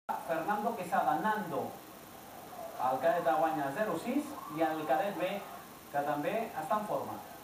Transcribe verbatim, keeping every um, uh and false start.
Fernando Quesada, Nando, el cadet guanya zero sis i el cadet B, que també està en forma.